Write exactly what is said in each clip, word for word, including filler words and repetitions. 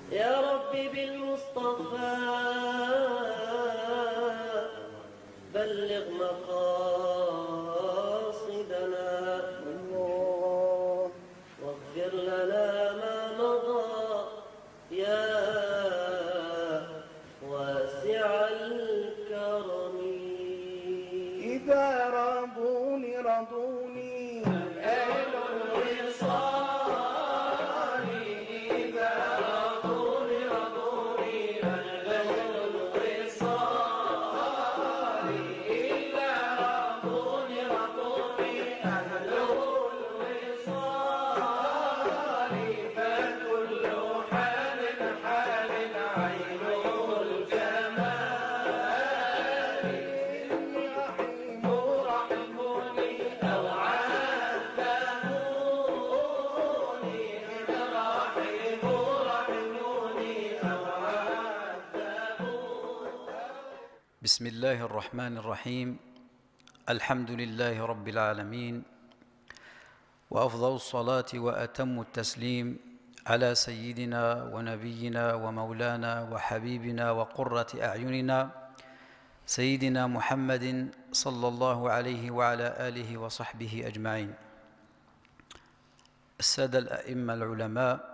يا ربي بالمصطفى بلغ مقاصدنا واغفر لنا ما مضى يا واسع الكرم. إذا رضوني رضوني أهل الوصال، إذا رضوني رضوني أهل الوصال، إذا رضوني رضوني أهل الوصال، فكل حال حال عين الجمال. إني رحيم رحموني أو عذبوني، إن رحيم رحموني أو عذبوني. بسم الله الرحمن الرحيم. الحمد لله رب العالمين، وأفضل الصلاة وأتم التسليم على سيدنا ونبينا ومولانا وحبيبنا وقرة أعيننا سيدنا محمد صلى الله عليه وعلى آله وصحبه أجمعين. السادة الأئمة العلماء،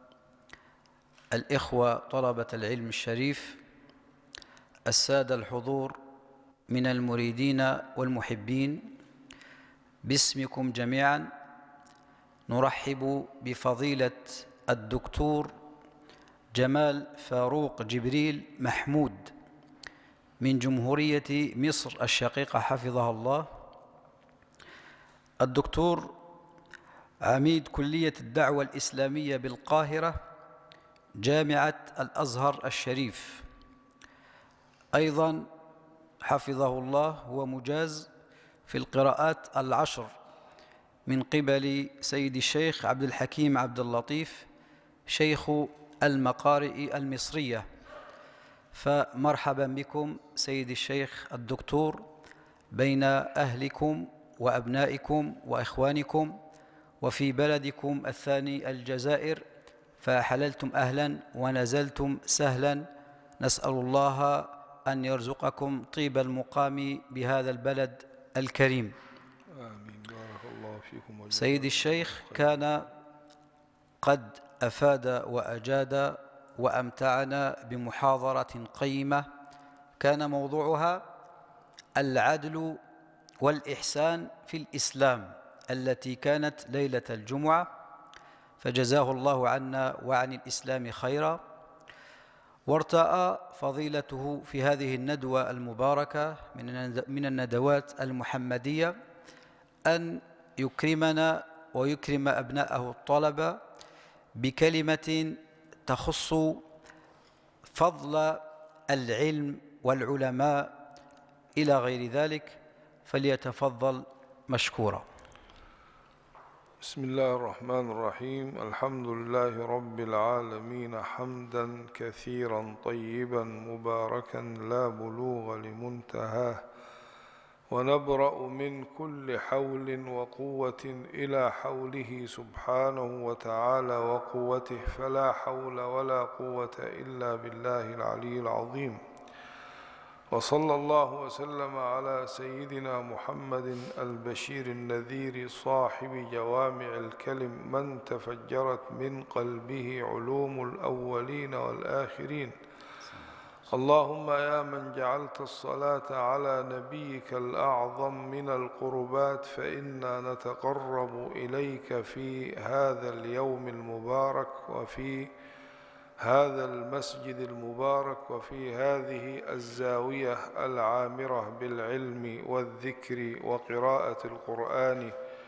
الإخوة طلبة العلم الشريف، السادة الحضور من المريدين والمحبين، باسمكم جميعا نرحب بفضيلة الدكتور جمال فاروق جبريل محمود من جمهورية مصر الشقيقة حفظها الله. الدكتور عميد كلية الدعوة الإسلامية بالقاهرة جامعة الأزهر الشريف، أيضا حفظه الله هو مجاز في القراءات العشر من قبل سيد الشيخ عبد الحكيم عبد اللطيف شيخ المقارئ المصرية. فمرحبا بكم سيد الشيخ الدكتور بين أهلكم وأبنائكم وإخوانكم وفي بلدكم الثاني الجزائر، فحللتم أهلا ونزلتم سهلا. نسأل الله أن يرزقكم طيب المقام بهذا البلد الكريم. آمين. بارك الله فيكم. سيد الشيخ كان قد أفاد وأجاد وأمتعنا بمحاضرة قيمة كان موضوعها العدل والإحسان في الإسلام، التي كانت ليلة الجمعة، فجزاه الله عنا وعن الإسلام خيرا. وارتأى فضيلته في هذه الندوة المباركة من الندوات المحمدية أن يكرمنا ويكرم أبناءه الطلبة بكلمة تخص فضل العلم والعلماء إلى غير ذلك، فليتفضل مشكورا. بسم الله الرحمن الرحيم. الحمد لله رب العالمين حمدا كثيرا طيبا مباركا لا بلوغ لمنتهاه، ونبرأ من كل حول وقوة إلى حوله سبحانه وتعالى وقوته، فلا حول ولا قوة إلا بالله العلي العظيم. وصلى الله وسلم على سيدنا محمد البشير النذير صاحب جوامع الكلم، من تفجرت من قلبه علوم الأولين والآخرين. اللهم يا من جعلت الصلاة على نبيك الأعظم من القربات، فإنا نتقرب إليك في هذا اليوم المبارك وفي هذا المسجد المبارك وفي هذه الزاوية العامرة بالعلم والذكر وقراءة القرآن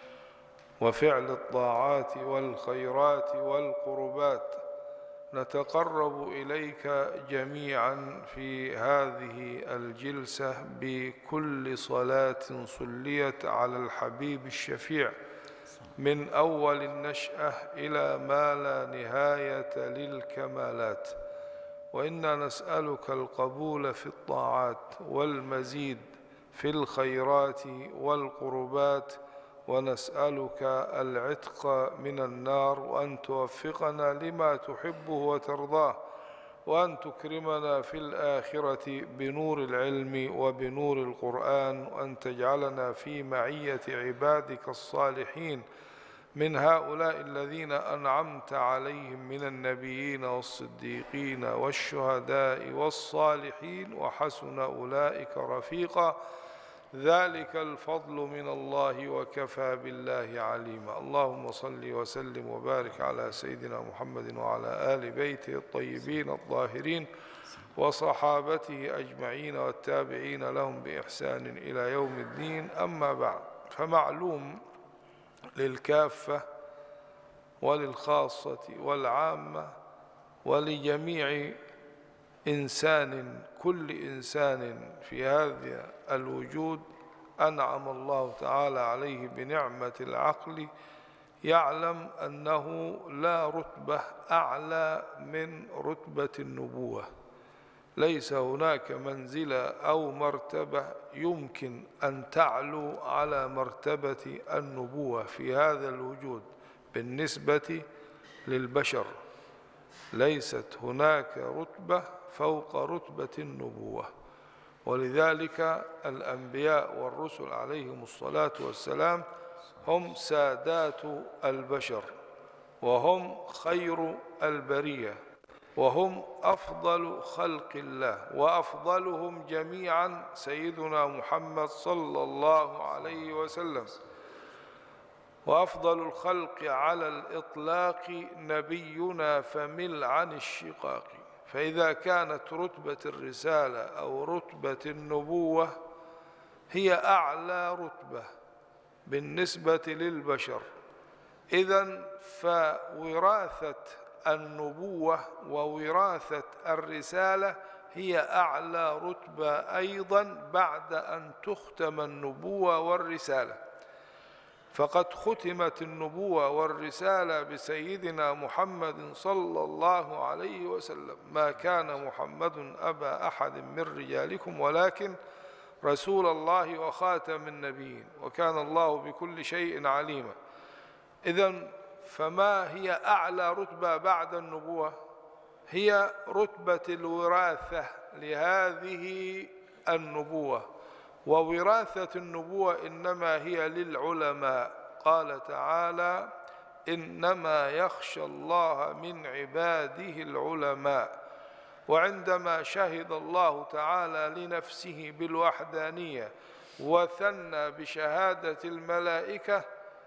وفعل الطاعات والخيرات والقربات. نتقرب إليك جميعا في هذه الجلسة بكل صلاة صليت على الحبيب الشفيع من أول النشأة إلى ما لا نهاية للكمالات. وإنا نسألك القبول في الطاعات والمزيد في الخيرات والقربات، ونسألك العتق من النار، وأن توفقنا لما تحبه وترضاه، وأن تكرمنا في الآخرة بنور العلم وبنور القرآن، وأن تجعلنا في معية عبادك الصالحين من هؤلاء الذين أنعمت عليهم من النبيين والصديقين والشهداء والصالحين، وحسن أولئك رفيقا. ذلك الفضل من الله وكفى بالله عليما. اللهم صل وسلم وبارك على سيدنا محمد وعلى آل بيته الطيبين الطاهرين وصحابته أجمعين والتابعين لهم بإحسان إلى يوم الدين. أما بعد، فمعلوم للكافة وللخاصة والعامة ولجميع إنسان، كل إنسان في هذا الوجود أنعم الله تعالى عليه بنعمة العقل، يعلم أنه لا رتبة أعلى من رتبة النبوة. ليس هناك منزلة أو مرتبة يمكن أن تعلو على مرتبة النبوة في هذا الوجود بالنسبة للبشر. ليست هناك رتبة فوق رتبة النبوة، ولذلك الأنبياء والرسل عليهم الصلاة والسلام هم سادات البشر، وهم خير البرية، وهم أفضل خلق الله، وأفضلهم جميعا سيدنا محمد صلى الله عليه وسلم. وأفضل الخلق على الإطلاق نبينا فمل عن الشقاق. فإذا كانت رتبة الرسالة أو رتبة النبوة هي أعلى رتبة بالنسبة للبشر، إذن فوراثة النبوة ووراثة الرسالة هي أعلى رتبة أيضا بعد أن تختم النبوة والرسالة. فقد ختمت النبوة والرسالة بسيدنا محمد صلى الله عليه وسلم. ما كان محمد أبا أحد من رجالكم ولكن رسول الله وخاتم النبيين، وكان الله بكل شيء عليما. إذن فما هي أعلى رتبة بعد النبوة؟ هي رتبة الوراثة لهذه النبوة، ووراثة النبوة إنما هي للعلماء. قال تعالى: إنما يخشى الله من عباده العلماء. وعندما شهد الله تعالى لنفسه بالوحدانية وثنى بشهادة الملائكة،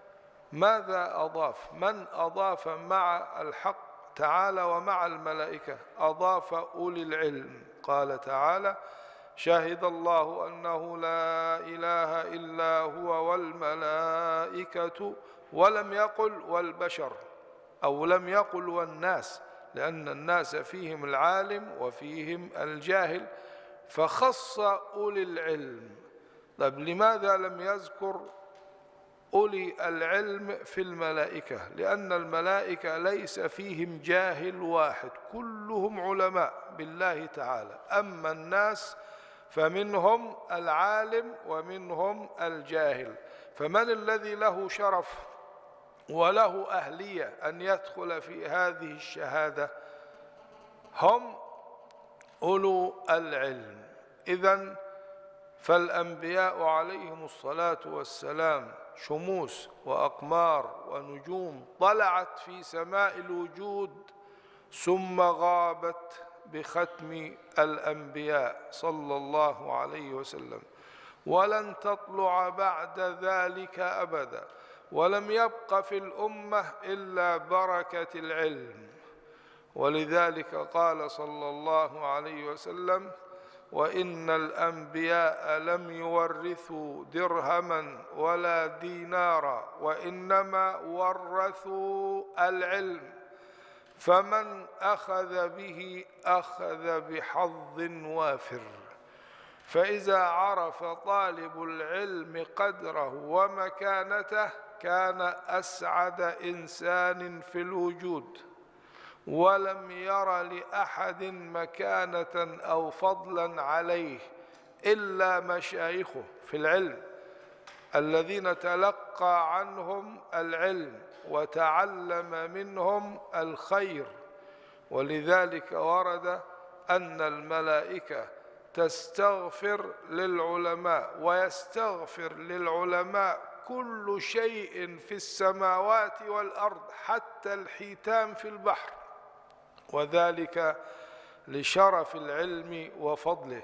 ماذا أضاف؟ من أضاف مع الحق تعالى ومع الملائكة؟ أضاف أولي العلم. قال تعالى: شهد الله أنه لا إله إلا هو والملائكة، ولم يقل والبشر، أو لم يقل والناس، لأن الناس فيهم العالم وفيهم الجاهل، فخص أولي العلم. طيب لماذا لم يذكر أولي العلم في الملائكة؟ لأن الملائكة ليس فيهم جاهل واحد، كلهم علماء بالله تعالى. أما الناس فمنهم العالم ومنهم الجاهل. فمن الذي له شرف وله أهلية أن يدخل في هذه الشهادة؟ هم أولو العلم. إذن فالأنبياء عليهم الصلاة والسلام شموس وأقمار ونجوم طلعت في سماء الوجود ثم غابت بختم الأنبياء صلى الله عليه وسلم، ولن تطلع بعد ذلك أبدا. ولم يبق في الأمة إلا بركة العلم. ولذلك قال صلى الله عليه وسلم: وإن الأنبياء لم يورثوا درهما ولا دينارا، وإنما ورثوا العلم، فمن أخذ به أخذ بحظ وافر. فإذا عرف طالب العلم قدره ومكانته كان أسعد إنسان في الوجود، ولم ير لأحد مكانة أو فضلا عليه إلا مشايخه في العلم. الذين تلقى عنهم العلم وتعلم منهم الخير. ولذلك ورد أن الملائكة تستغفر للعلماء، ويستغفر للعلماء كل شيء في السماوات والأرض حتى الحيتان في البحر، وذلك لشرف العلم وفضله.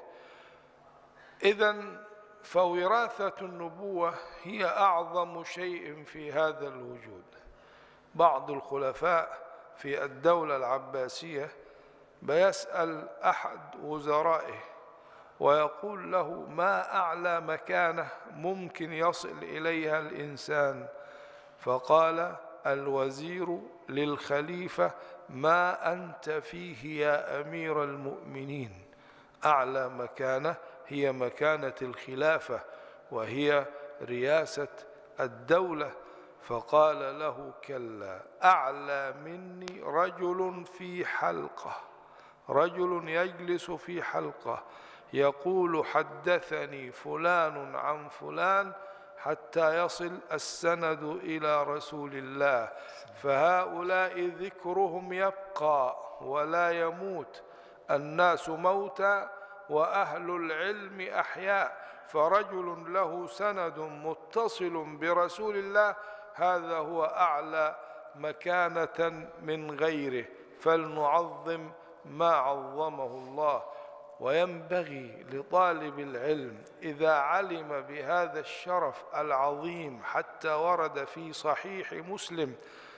إذن فوراثة النبوة هي أعظم شيء في هذا الوجود. بعض الخلفاء في الدولة العباسية بيسأل أحد وزرائه ويقول له: ما أعلى مكانة ممكن يصل إليها الإنسان؟ فقال الوزير للخليفة: ما أنت فيه يا أمير المؤمنين. أعلى مكانة هي مكانة الخلافة، وهي رياسة الدولة. فقال له: كلا، أعلى مني رجل في حلقة، رجل يجلس في حلقة يقول: حدثني فلان عن فلان، حتى يصل السند إلى رسول الله. فهؤلاء ذكرهم يبقى ولا يموت، الناس موتى وأهل العلم أحياء. فرجل له سند متصل برسول الله، هذا هو أعلى مكانة من غيره. فلنعظم ما عظمه الله. وينبغي لطالب العلم إذا علم بهذا الشرف العظيم، حتى ورد في صحيح مسلم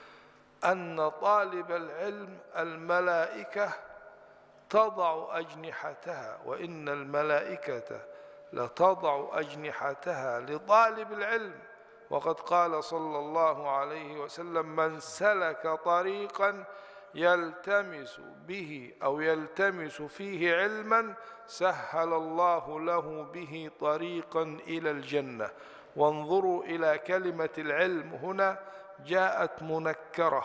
أن طالب العلم الملائكة تضع أجنحتها، وإن الملائكة لتضع أجنحتها لطالب العلم. وقد قال صلى الله عليه وسلم: من سلك طريقا يلتمس به أو يلتمس فيه علما سهل الله له به طريقا إلى الجنة. وانظروا إلى كلمة العلم هنا، جاءت منكرة،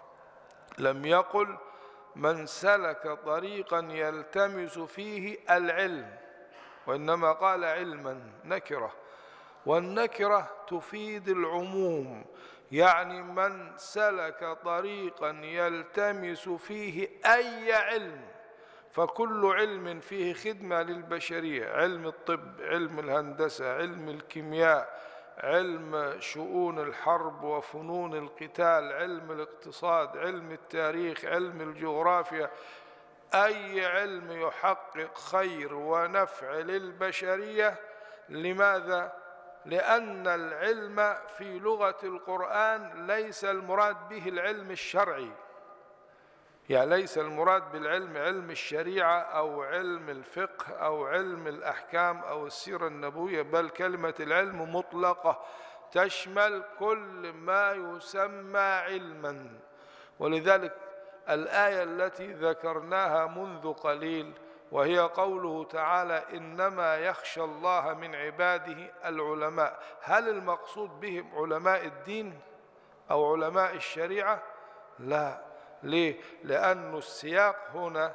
لم يقل من سلك طريقا يلتمس فيه العلم، وإنما قال علما نكرة، والنكرة تفيد العموم، يعني من سلك طريقا يلتمس فيه أي علم، فكل علم فيه خدمة للبشرية: علم الطب، علم الهندسة، علم الكيمياء، علم شؤون الحرب وفنون القتال، علم الاقتصاد، علم التاريخ، علم الجغرافيا. أي علم يحقق خير ونفع للبشرية. لماذا؟ لأن العلم في لغة القرآن ليس المراد به العلم الشرعي، يعني ليس المراد بالعلم علم الشريعة أو علم الفقه أو علم الأحكام أو السيرة النبوية، بل كلمة العلم مطلقة تشمل كل ما يسمى علما. ولذلك الآية التي ذكرناها منذ قليل، وهي قوله تعالى: إنما يخشى الله من عباده العلماء، هل المقصود بهم علماء الدين أو علماء الشريعة؟ لا. ليه؟ لأن السياق هنا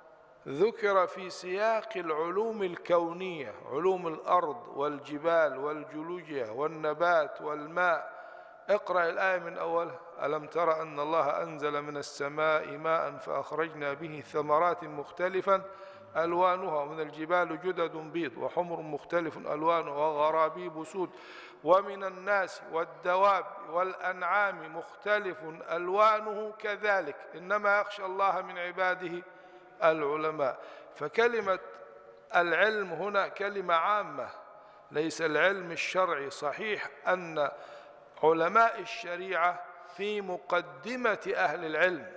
ذكر في سياق العلوم الكونية، علوم الأرض والجبال والجيولوجيا والنبات والماء. اقرأ الآية من أولها: ألم تر أن الله أنزل من السماء ماء فأخرجنا به ثمرات مختلفا ألوانها، ومن الجبال جدد بيض وحمر مختلف ألوانها وغرابيب سود، ومن الناس والدواب والأنعام مختلف ألوانه كذلك، إنما يخشى الله من عباده العلماء. فكلمة العلم هنا كلمة عامة، ليس العلم الشرعي. صحيح أن علماء الشريعة في مقدمة أهل العلم،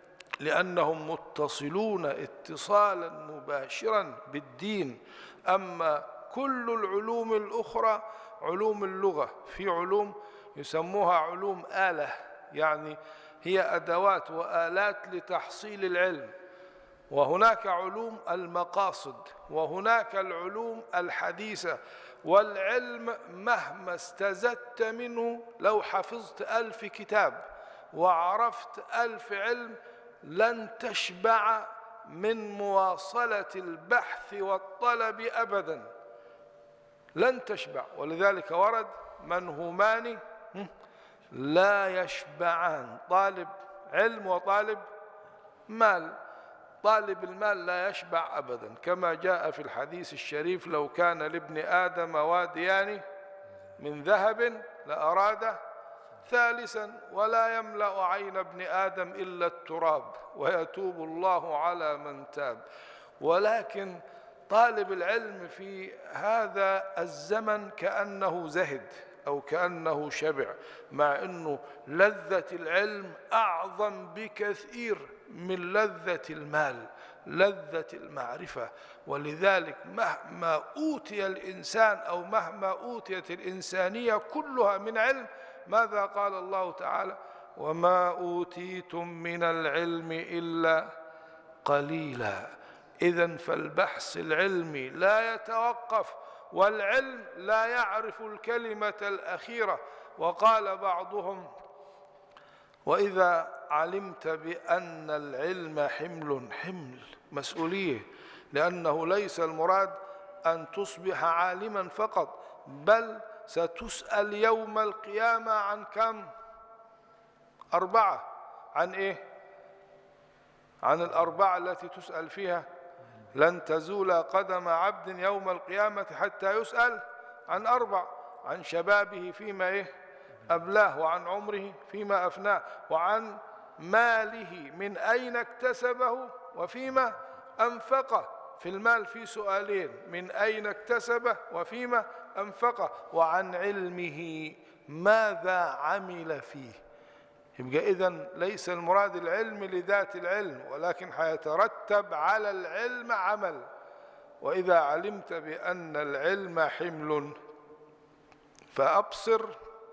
لأنهم متصلون اتصالا مباشرا بالدين. أما كل العلوم الأخرى علوم اللغة، في علوم يسموها علوم آلة، يعني هي أدوات وآلات لتحصيل العلم. وهناك علوم المقاصد، وهناك العلوم الحديثة. والعلم مهما استزدت منه، لو حفظت ألف كتاب وعرفت ألف علم، لن تشبع من مواصلة البحث والطلب أبدا، لن تشبع. ولذلك ورد منهومان لا يشبعان. طالب علم وطالب مال. طالب المال لا يشبع أبدا، كما جاء في الحديث الشريف: لو كان لابن آدم واديان من ذهب لأراد ثالثا، ولا يملأ عين ابن آدم إلا التراب، ويتوب الله على من تاب. ولكن طالب العلم في هذا الزمن كأنه زهد أو كأنه شبع، مع أنه لذة العلم أعظم بكثير من لذة المال، لذة المعرفة. ولذلك مهما أوتي الإنسان أو مهما أوتيت الإنسانية كلها من علم، ماذا قال الله تعالى؟ وما أوتيتم من العلم إلا قليلا. إذن فالبحث العلمي لا يتوقف، والعلم لا يعرف الكلمة الأخيرة. وقال بعضهم: وإذا علمت بأن العلم حمل، حمل مسؤولية، لأنه ليس المراد أن تصبح عالما فقط، بل ستسأل يوم القيامة عن كم؟ أربعة. عن إيه؟ عن الأربعة التي تسأل فيها: لن تزول قدم عبد يوم القيامة حتى يسأل عن أربع: عن شبابه فيما إيه؟ أبلاه، وعن عمره فيما أفناه، وعن ماله من أين اكتسبه وفيما أنفقه. في المال في سؤالين: من أين اكتسبه وفيما أنفقه، وعن علمه ماذا عمل فيه. يبقى إذن ليس المراد العلم لذات العلم، ولكن حيترتب على العلم عمل. وإذا علمت بأن العلم حمل فأبصر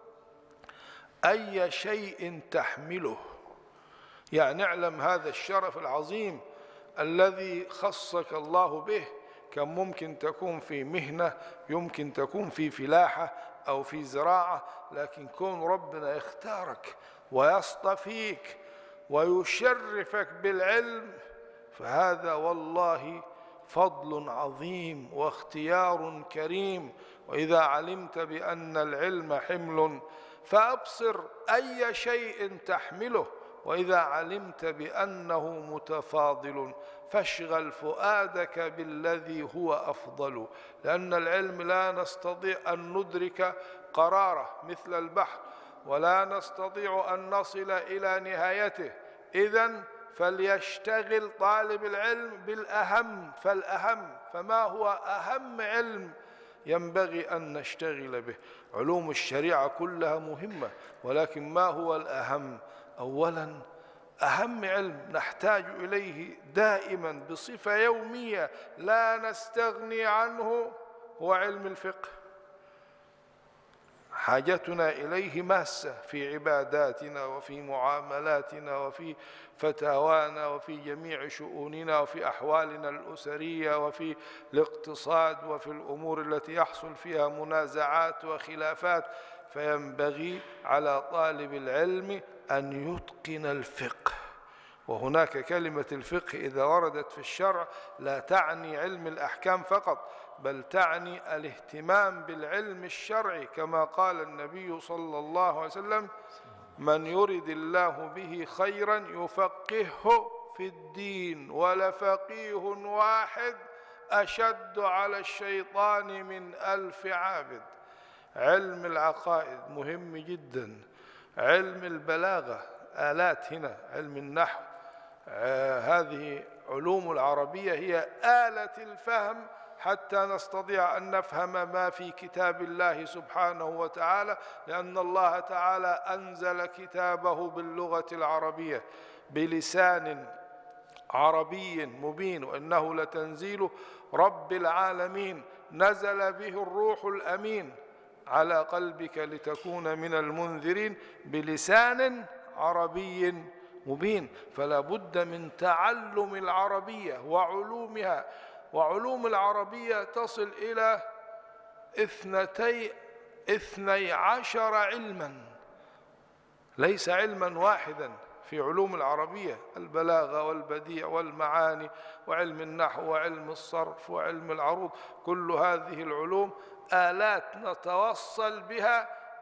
أي شيء تحمله. يعني اعلم هذا الشرف العظيم الذي خصك الله به. كم ممكن تكون في مهنة، يمكن تكون في فلاحة أو في زراعة، لكن كون ربنا يختارك ويصطفيك ويشرفك بالعلم، فهذا والله فضل عظيم واختيار كريم. وإذا علمت بأن العلم حمل فأبصر أي شيء تحمله. وإذا علمت بأنه متفاضل فاشغل فؤادك بالذي هو أفضل. لأن العلم لا نستطيع أن ندرك قراره مثل البحر، ولا نستطيع أن نصل إلى نهايته. إذن فليشتغل طالب العلم بالأهم فالأهم. فما هو أهم علم ينبغي أن نشتغل به؟ علوم الشريعة كلها مهمة، ولكن ما هو الأهم؟ أولا أهم علم نحتاج إليه دائما بصفة يومية لا نستغني عنه هو علم الفقه. حاجتنا إليه ماسة في عباداتنا وفي معاملاتنا وفي فتاوانا وفي جميع شؤوننا وفي أحوالنا الأسرية وفي الاقتصاد وفي الأمور التي يحصل فيها منازعات وخلافات. فينبغي على طالب العلم أن يتقن الفقه. وهناك كلمة الفقه إذا وردت في الشرع لا تعني علم الأحكام فقط، بل تعني الاهتمام بالعلم الشرعي، كما قال النبي صلى الله عليه وسلم: من يرد الله به خيرا يفقهه في الدين، ولفقيه واحد أشد على الشيطان من ألف عابد. علم العقائد مهم جدا. علم البلاغة، آلات هنا، علم النحو، آه هذه علوم العربية هي آلة الفهم حتى نستطيع أن نفهم ما في كتاب الله سبحانه وتعالى، لأن الله تعالى أنزل كتابه باللغة العربية بلسان عربي مبين، وإنه لتنزيل رب العالمين، نزل به الروح الأمين على قلبك لتكون من المنذرين بلسان عربي مبين. فلا بد من تعلم العربية وعلومها. وعلوم العربية تصل إلى اثنتي اثني عشر علما، ليس علما واحدا في علوم العربية: البلاغة والبديع والمعاني وعلم النحو وعلم الصرف وعلم العروض. كل هذه العلوم آلات نتوصل بها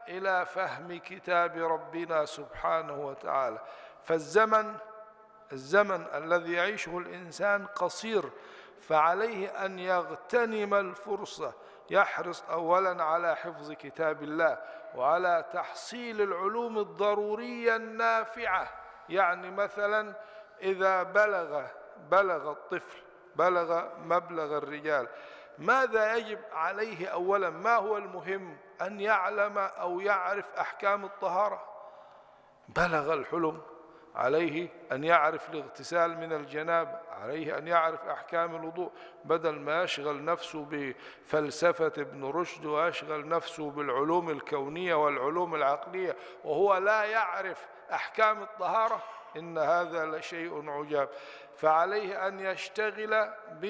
إلى فهم كتاب ربنا سبحانه وتعالى. فالزمن الزمن الذي يعيشه الإنسان قصير، فعليه أن يغتنم الفرصة، يحرص أولا على حفظ كتاب الله وعلى تحصيل العلوم الضرورية النافعة. يعني مثلا إذا بلغ بلغ الطفل بلغ مبلغ الرجال، ماذا يجب عليه أولا؟ ما هو المهم؟ أن يعلم أو يعرف أحكام الطهارة. بلغ الحلم، عليه أن يعرف الاغتسال من الجنابة، عليه أن يعرف أحكام الوضوء، بدل ما يشغل نفسه بفلسفة ابن رشد ويشغل نفسه بالعلوم الكونية والعلوم العقلية وهو لا يعرف أحكام الطهارة. إن هذا لشيء عجاب. فعليه أن يشتغل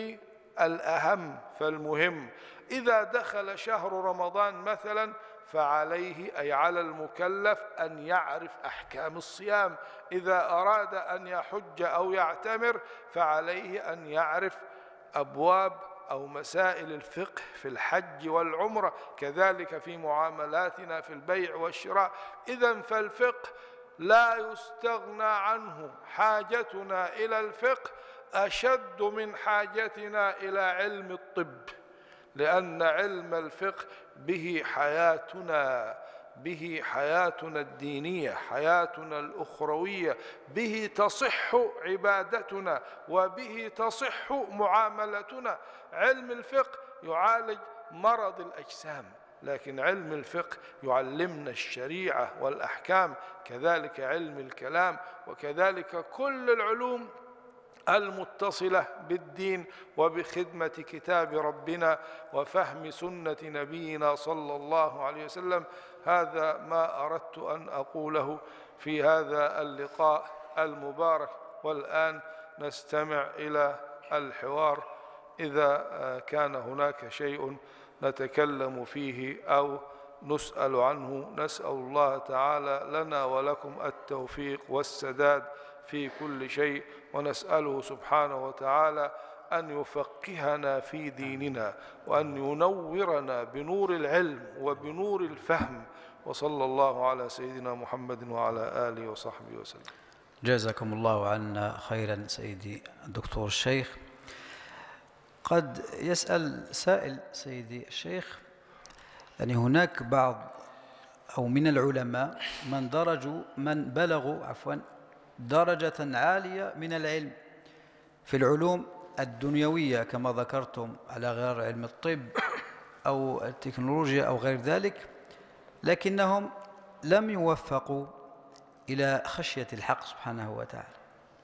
بالأهم فالمهم. إذا دخل شهر رمضان مثلا فعليه أي على المكلف أن يعرف أحكام الصيام. إذا أراد أن يحج أو يعتمر فعليه أن يعرف أبواب أو مسائل الفقه في الحج والعمرة، كذلك في معاملاتنا في البيع والشراء. إذن فالفقه لا يستغنى عنه. حاجتنا إلى الفقه أشد من حاجتنا إلى علم الطب، لأن علم الفقه به حياتنا به حياتنا الدينية، حياتنا الأخروية، به تصح عبادتنا وبه تصح معاملتنا. علم الفقه يعالج مرض الأجسام، لكن علم الفقه يعلمنا الشريعة والأحكام، كذلك علم الكلام، وكذلك كل العلوم المتصلة بالدين وبخدمة كتاب ربنا وفهم سنة نبينا صلى الله عليه وسلم. هذا ما أردت أن أقوله في هذا اللقاء المبارك. والآن نستمع إلى الحوار، إذا كان هناك شيء نتكلم فيه أو نسأل عنه. نسأل الله تعالى لنا ولكم التوفيق والسداد في كل شيء، ونسأله سبحانه وتعالى أن يفقهنا في ديننا وأن ينورنا بنور العلم وبنور الفهم. وصلى الله على سيدنا محمد وعلى آله وصحبه وسلم. جزاكم الله عنا خيرا سيدي الدكتور الشيخ. قد يسأل سائل سيدي الشيخ، يعني هناك بعض أو من العلماء من درجوا من بلغوا عفوا درجة عالية من العلم في العلوم الدنيوية كما ذكرتم، على غير علم الطب أو التكنولوجيا أو غير ذلك، لكنهم لم يوفقوا إلى خشية الحق سبحانه وتعالى.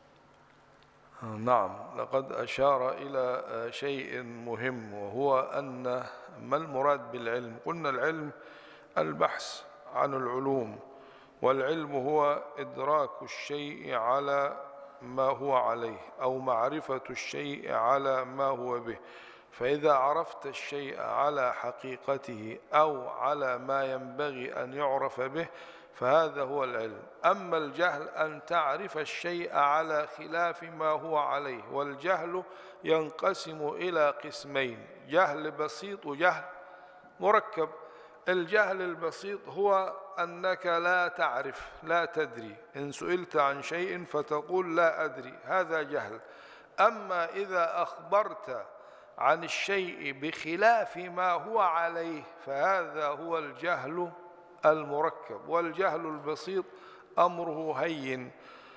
نعم، لقد أشار إلى شيء مهم، وهو أن ما المراد بالعلم؟ قلنا العلم البحث عن العلوم، والعلم هو إدراك الشيء على ما هو عليه أو معرفة الشيء على ما هو به. فإذا عرفت الشيء على حقيقته أو على ما ينبغي أن يعرف به فهذا هو العلم. أما الجهل أن تعرف الشيء على خلاف ما هو عليه، والجهل ينقسم إلى قسمين: جهل بسيط وجهل مركب. الجهل البسيط هو أنك لا تعرف، لا تدري، إن سئلت عن شيء فتقول لا أدري، هذا جهل. أما إذا أخبرت عن الشيء بخلاف ما هو عليه فهذا هو الجهل المركب. والجهل البسيط أمره هين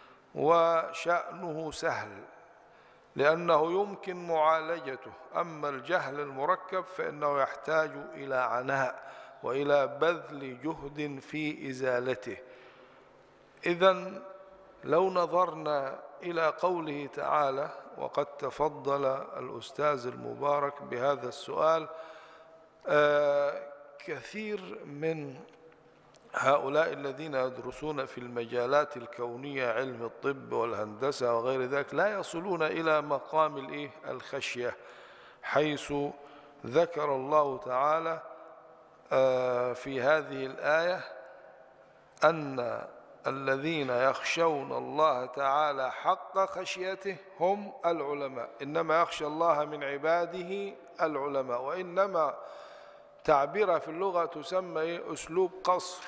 وشأنه سهل لأنه يمكن معالجته. أما الجهل المركب فإنه يحتاج إلى عناء وإلى بذل جهد في إزالته. إذن لو نظرنا إلى قوله تعالى، وقد تفضل الأستاذ المبارك بهذا السؤال، آه كثير من هؤلاء الذين يدرسون في المجالات الكونية، علم الطب والهندسة وغير ذلك، لا يصلون إلى مقام الإيه؟ الخشية، حيث ذكر الله تعالى في هذه الآية أن الذين يخشون الله تعالى حق خشيته هم العلماء. إنما يخشى الله من عباده العلماء. وإنما تعبيرها في اللغة تسمى إيه؟ أسلوب قصر،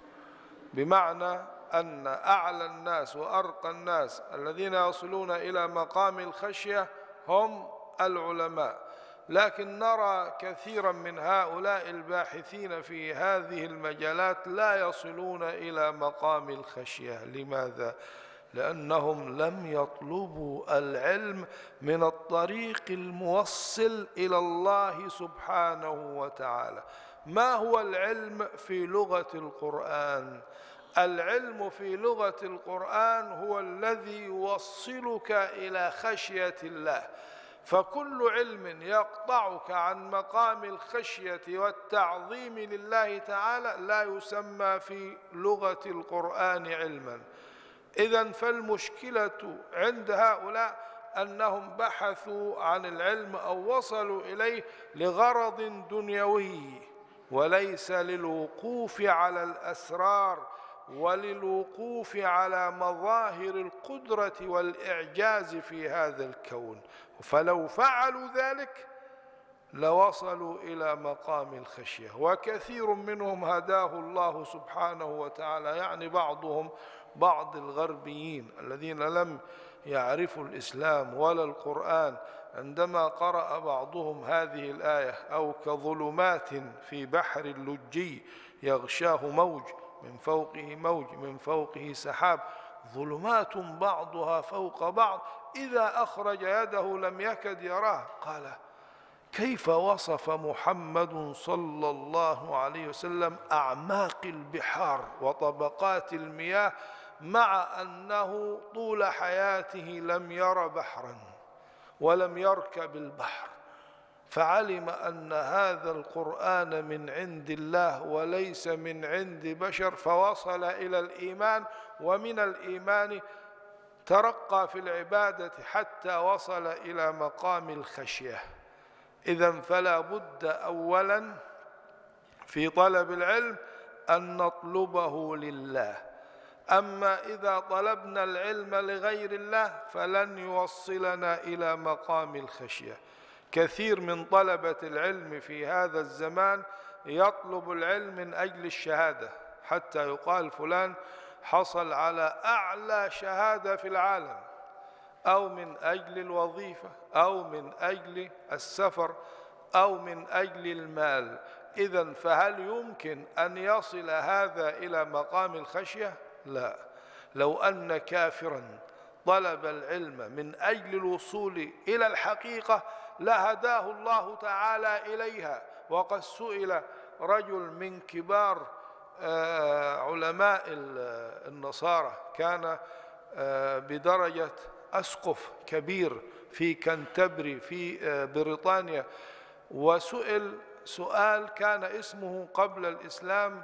بمعنى أن أعلى الناس وأرقى الناس الذين يصلون إلى مقام الخشية هم العلماء، لكن نرى كثيرا من هؤلاء الباحثين في هذه المجالات لا يصلون إلى مقام الخشية. لماذا؟ لأنهم لم يطلبوا العلم من الطريق الموصل إلى الله سبحانه وتعالى. ما هو العلم في لغة القرآن؟ العلم في لغة القرآن هو الذي يوصلك إلى خشية الله، فكل علم يقطعك عن مقام الخشية والتعظيم لله تعالى لا يسمى في لغة القرآن علما. إذن فالمشكلة عند هؤلاء أنهم بحثوا عن العلم أو وصلوا إليه لغرض دنيوي وليس للوقوف على الأسرار وللوقوف على مظاهر القدرة والإعجاز في هذا الكون. فلو فعلوا ذلك لوصلوا إلى مقام الخشية، وكثير منهم هداه الله سبحانه وتعالى، يعني بعضهم بعض الغربيين الذين لم يعرفوا الإسلام ولا القرآن، عندما قرأ بعضهم هذه الآية أو كظلمات في بحر لجي يغشاه موج من فوقه موج من فوقه سحاب، ظلمات بعضها فوق بعض إذا أخرج يده لم يكد يراه. قال كيف وصف محمد صلى الله عليه وسلم أعماق البحار وطبقات المياه مع أنه طول حياته لم ير بحرا ولم يركب البحر، فعلم أن هذا القرآن من عند الله وليس من عند بشر، فوصل إلى الإيمان، ومن الإيمان ترقى في العبادة حتى وصل إلى مقام الخشية. إذن فلا بد أولا في طلب العلم أن نطلبه لله، أما إذا طلبنا العلم لغير الله فلن يوصلنا إلى مقام الخشية. كثير من طلبة العلم في هذا الزمان يطلب العلم من أجل الشهادة، حتى يقال فلان حصل على أعلى شهادة في العالم، أو من أجل الوظيفة أو من أجل السفر أو من أجل المال. إذن فهل يمكن أن يصل هذا إلى مقام الخشية؟ لا. لو أن كافرا طلب العلم من أجل الوصول إلى الحقيقة لهداه الله تعالى إليها. وقد سئل رجل من كبار علماء النصارى، كان بدرجة أسقف كبير في كنتبري في بريطانيا، وسئل سؤال كان اسمه قبل الإسلام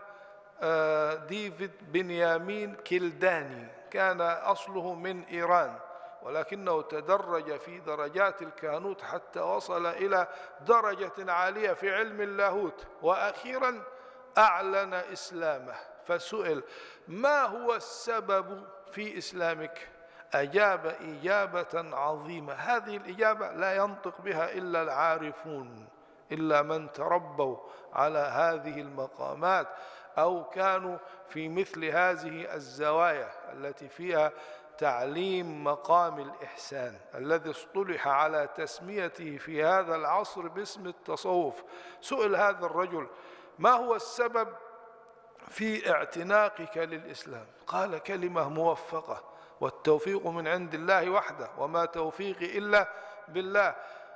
ديفيد بنيامين كيلداني، كان أصله من إيران ولكنه تدرج في درجات الكهنوت حتى وصل إلى درجة عالية في علم اللاهوت، وأخيرا أعلن إسلامه. فسئل ما هو السبب في إسلامك؟ أجاب إجابة عظيمة، هذه الإجابة لا ينطق بها إلا العارفون، إلا من تربوا على هذه المقامات أو كانوا في مثل هذه الزوايا التي فيها تعليم مقام الإحسان الذي اصطلح على تسميته في هذا العصر باسم التصوف. سئل هذا الرجل ما هو السبب في اعتناقك للإسلام؟ قال كلمة موفقة، والتوفيق من عند الله وحده وما توفيقي إلا بالله.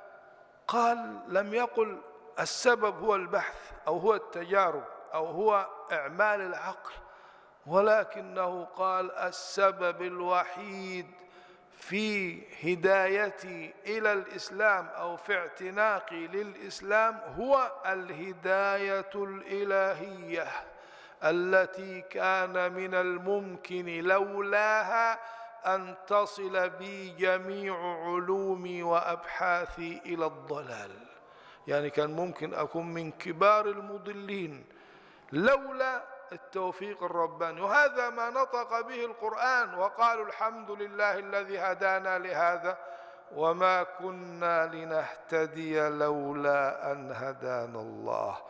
قال لم يقل السبب هو البحث أو هو التجارب أو هو إعمال العقل، ولكنه قال السبب الوحيد في هدايتي إلى الإسلام أو في اعتناقي للإسلام هو الهداية الإلهية التي كان من الممكن لولاها أن تصل بي جميع علومي وأبحاثي إلى الضلال. يعني كان ممكن أكون من كبار المضلين لولا التوفيق الرباني، وهذا ما نطق به القرآن، وقالوا الحمد لله الذي هدانا لهذا وما كنا لنهتدي لولا أن هدانا الله.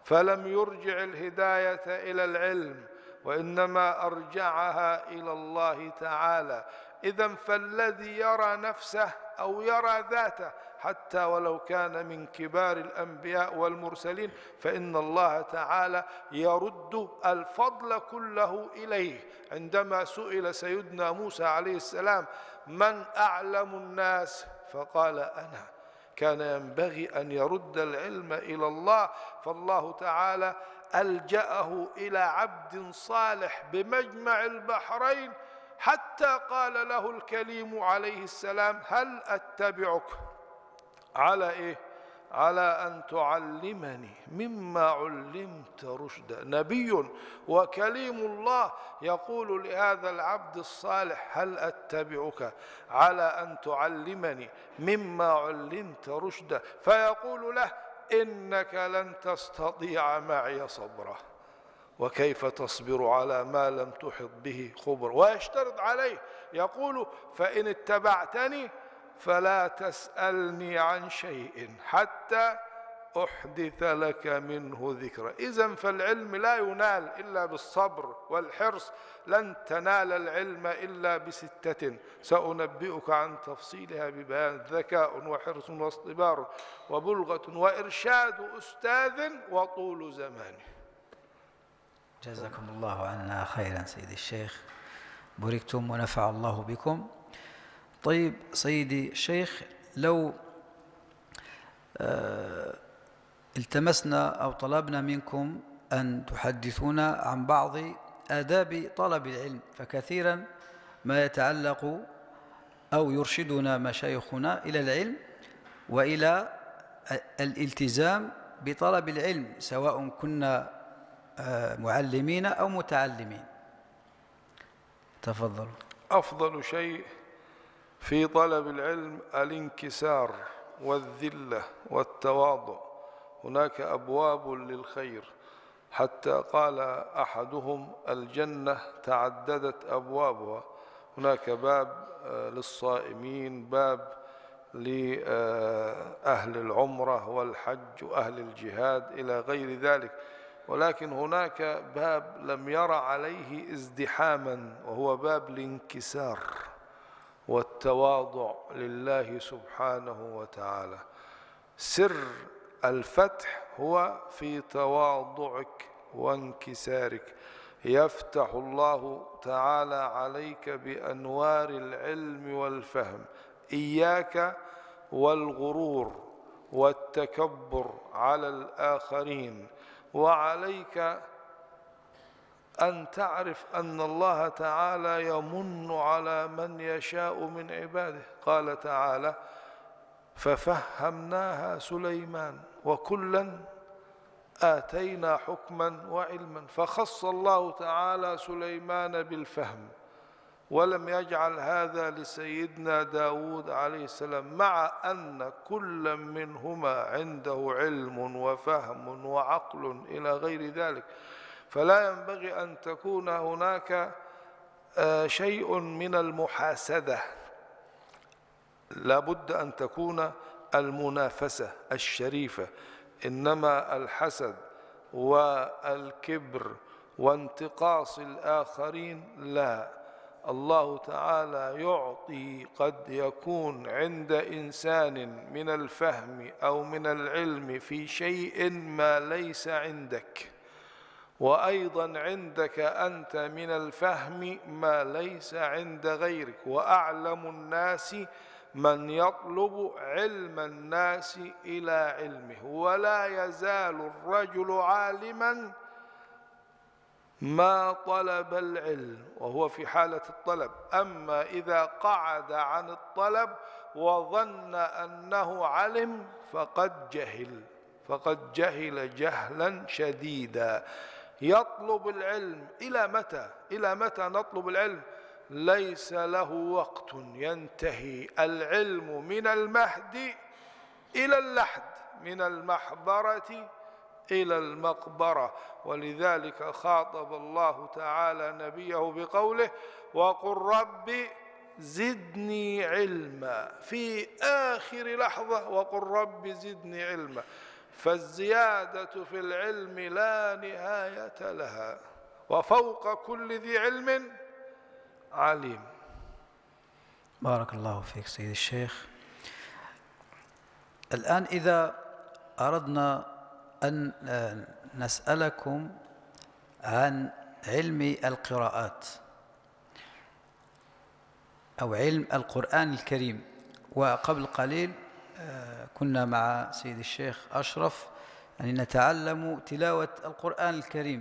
فلم يرجع الهداية إلى العلم وإنما أرجعها إلى الله تعالى. إذن فالذي يرى نفسه أو يرى ذاته حتى ولو كان من كبار الأنبياء والمرسلين فإن الله تعالى يرد الفضل كله إليه. عندما سئل سيدنا موسى عليه السلام من أعلم الناس فقال أنا، كان ينبغي أن يرد العلم إلى الله، فالله تعالى ألجأه إلى عبد صالح بمجمع البحرين حتى قال له الكليم عليه السلام هل أتبعك على إيه؟ على أن تعلمني مما علمت رشدا. نبي وكليم الله يقول لهذا العبد الصالح هل أتبعك على أن تعلمني مما علمت رشدا، فيقول له إنك لن تستطيع معي صبرا، وكيف تصبر على ما لم تحط به خبرا، ويشترط عليه يقول فإن اتبعتني فلا تسألني عن شيء حتى أحدث لك منه ذكرى. إذن فالعلم لا ينال إلا بالصبر والحرص، لن تنال العلم إلا بستة سأنبئك عن تفصيلها ببيان: ذكاء وحرص واصطبار وبلغة وإرشاد أستاذ وطول زمان. جزاكم الله عنا خيرا سيدي الشيخ، بوركتم ونفع الله بكم. طيب سيدي الشيخ، لو التمسنا أو طلبنا منكم أن تحدثونا عن بعض آداب طلب العلم، فكثيرا ما يتعلق أو يرشدنا مشايخنا إلى العلم وإلى الالتزام بطلب العلم، سواء كنا معلمين أو متعلمين. تفضلوا. أفضل شيء في طلب العلم الانكسار والذلة والتواضع. هناك أبواب للخير، حتى قال أحدهم الجنة تعددت أبوابها، هناك باب للصائمين، باب لأهل العمرة والحج وأهل الجهاد إلى غير ذلك، ولكن هناك باب لم ير عليه ازدحاما، وهو باب الانكسار والتواضع لله سبحانه وتعالى. سر الفتح هو في تواضعك وانكسارك. يفتح الله تعالى عليك بأنوار العلم والفهم. إياك والغرور والتكبر على الآخرين، وعليك أن تعرف أن الله تعالى يمن على من يشاء من عباده. قال تعالى ففهمناها سليمان وكلا آتينا حكما وعلما، فخص الله تعالى سليمان بالفهم ولم يجعل هذا لسيدنا داود عليه السلام، مع أن كل منهما عنده علم وفهم وعقل إلى غير ذلك. فلا ينبغي أن تكون هناك شيء من المحاسدة، لا بد أن تكون المنافسة الشريفة، إنما الحسد والكبر وانتقاص الآخرين لا. الله تعالى يعطي، قد يكون عند إنسان من الفهم أو من العلم في شيء ما ليس عندك، وأيضا عندك أنت من الفهم ما ليس عند غيرك. وأعلم الناس من يطلب علم الناس إلى علمه، ولا يزال الرجل عالما ما طلب العلم وهو في حالة الطلب. أما إذا قعد عن الطلب وظن أنه علم فقد جهل، فقد جهل جهلا شديدا. يطلب العلم إلى متى؟ إلى متى نطلب العلم؟ ليس له وقت ينتهي. العلم من المهد إلى اللحد، من المحبرة إلى المقبرة. ولذلك خاطب الله تعالى نبيه بقوله وقل رب زدني علما، في آخر لحظة وقل رب زدني علما. فالزيادة في العلم لا نهاية لها، وفوق كل ذي علم عليم. بارك الله فيك سيدي الشيخ. الآن إذا أردنا أن نسألكم عن علم القراءات أو علم القرآن الكريم، وقبل قليل كنا مع سيد الشيخ أشرف يعني نتعلم تلاوة القرآن الكريم،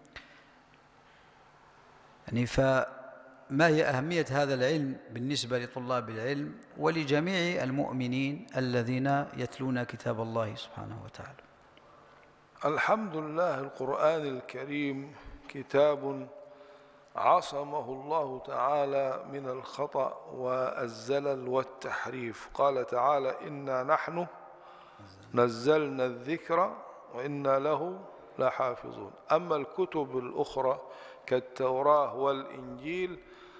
يعني فما هي أهمية هذا العلم بالنسبة لطلاب العلم ولجميع المؤمنين الذين يتلون كتاب الله سبحانه وتعالى؟ الحمد لله، القرآن الكريم كتاب عصمه الله تعالى من الخطأ والزلل والتحريف. قال تعالى: إنا نحن نزلنا الذكر وإنا له لحافظون. أما الكتب الأخرى كالتوراة والإنجيل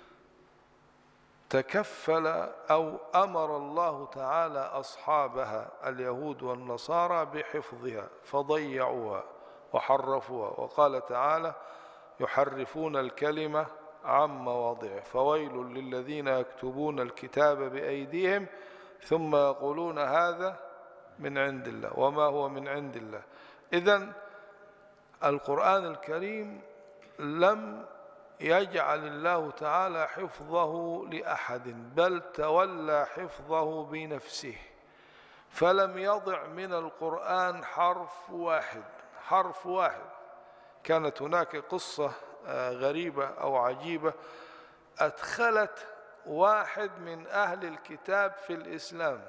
تكفل أو أمر الله تعالى أصحابها اليهود والنصارى بحفظها فضيعوها وحرفوها، وقال تعالى: يحرفون الكلمة عن مواضعه، فويل للذين يكتبون الكتاب بأيديهم ثم يقولون هذا من عند الله وما هو من عند الله. إذن القرآن الكريم لم يجعل الله تعالى حفظه لأحد، بل تولى حفظه بنفسه، فلم يضع من القرآن حرف واحد حرف واحد. كانت هناك قصة غريبة أو عجيبة أدخلت واحد من أهل الكتاب في الإسلام،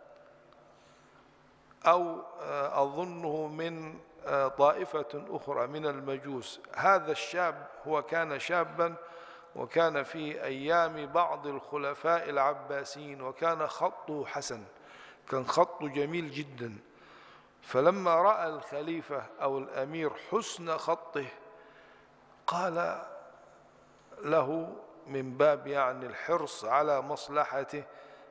أو أظنه من طائفة أخرى من المجوس. هذا الشاب هو كان شابا، وكان في أيام بعض الخلفاء العباسيين، وكان خطه حسن، كان خطه جميل جدا. فلما رأى الخليفة أو الأمير حسن خطه قال له من باب يعني الحرص على مصلحته،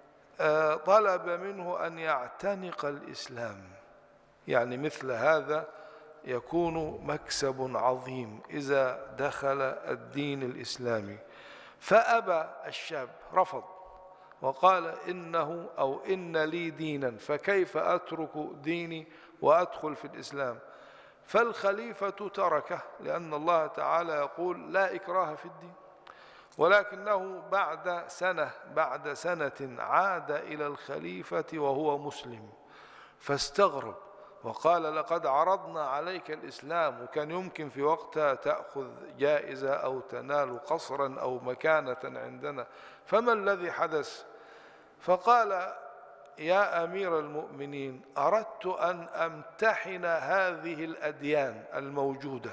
طلب منه أن يعتنق الإسلام، يعني مثل هذا يكون مكسب عظيم إذا دخل الدين الإسلامي. فأبى الشاب، رفض وقال: إنه أو إن لي دينا، فكيف أترك ديني وأدخل في الإسلام؟ فالخليفة تركه، لأن الله تعالى يقول: لا إكراه في الدين. ولكنه بعد سنة بعد سنة عاد إلى الخليفة وهو مسلم، فاستغرب وقال: لقد عرضنا عليك الإسلام، وكان يمكن في وقتها تأخذ جائزة أو تنال قصرا أو مكانة عندنا، فما الذي حدث؟ فقال: يا أمير المؤمنين، أردت أن أمتحن هذه الأديان الموجودة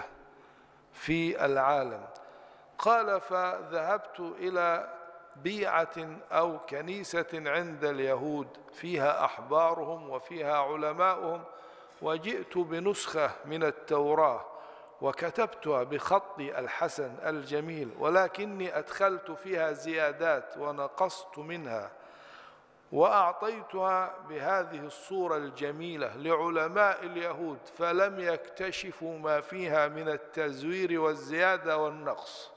في العالم. قال: فذهبت إلى بيعة أو كنيسة عند اليهود فيها أحبارهم وفيها علماؤهم، وجئت بنسخة من التوراة وكتبتها بخطي الحسن الجميل، ولكني أدخلت فيها زيادات ونقصت منها، وأعطيتها بهذه الصورة الجميلة لعلماء اليهود، فلم يكتشفوا ما فيها من التزوير والزيادة والنقص.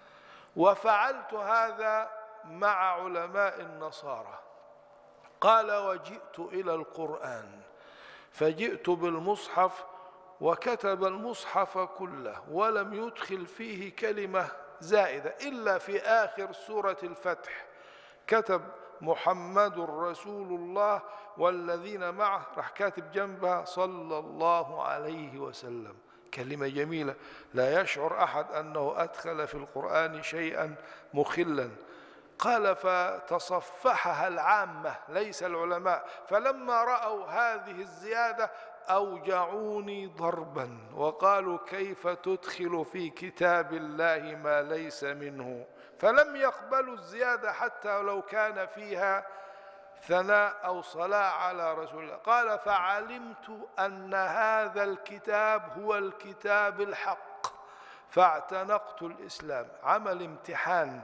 وفعلت هذا مع علماء النصارى. قال: وجئت إلى القرآن فجئت بالمصحف، وكتب المصحف كله ولم يدخل فيه كلمة زائدة إلا في آخر سورة الفتح، كتب محمد رسول الله والذين معه، راح كاتب جنبها صلى الله عليه وسلم. كلمة جميلة، لا يشعر أحد أنه أدخل في القرآن شيئا مخلا. قال: فتصفحها العامة ليس العلماء، فلما رأوا هذه الزيادة أوجعوني ضربا وقالوا: كيف تدخل في كتاب الله ما ليس منه؟ فلم يقبلوا الزيادة حتى لو كان فيها ثناء أو صلاة على رسول الله. قال: فعلمت أن هذا الكتاب هو الكتاب الحق فاعتنقت الإسلام. عمل امتحان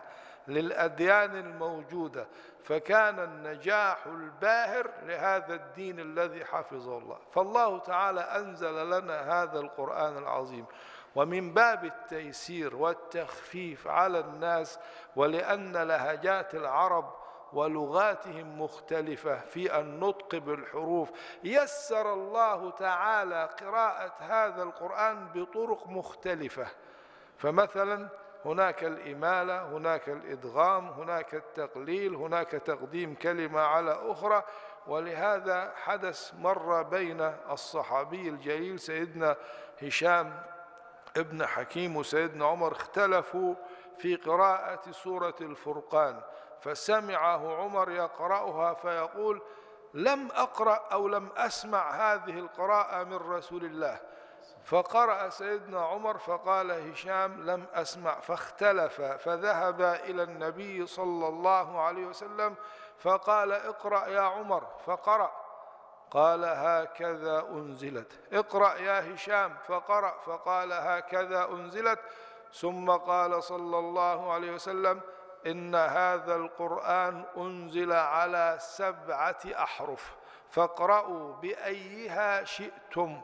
للأديان الموجودة، فكان النجاح الباهر لهذا الدين الذي حفظه الله. فالله تعالى أنزل لنا هذا القرآن العظيم، ومن باب التيسير والتخفيف على الناس، ولأن لهجات العرب ولغاتهم مختلفة في النطق بالحروف، يسر الله تعالى قراءة هذا القرآن بطرق مختلفة. فمثلا هناك الإمالة، هناك الإدغام، هناك التقليل، هناك تقديم كلمة على أخرى. ولهذا حدث مر بين الصحابي الجليل سيدنا هشام ابن حكيم وسيدنا عمر، اختلفوا في قراءة سورة الفرقان، فسمعه عمر يقرأها فيقول: لم أقرأ أو لم أسمع هذه القراءة من رسول الله. فقرأ سيدنا عمر فقال هشام: لم أسمع. فاختلف، فذهب إلى النبي صلى الله عليه وسلم فقال: اقرأ يا عمر. فقرأ، قال: هكذا أنزلت. اقرأ يا هشام. فقرأ، فقال: هكذا أنزلت. ثم قال صلى الله عليه وسلم: إن هذا القرآن أنزل على سبعة أحرف، فاقرأوا بأيها شئتم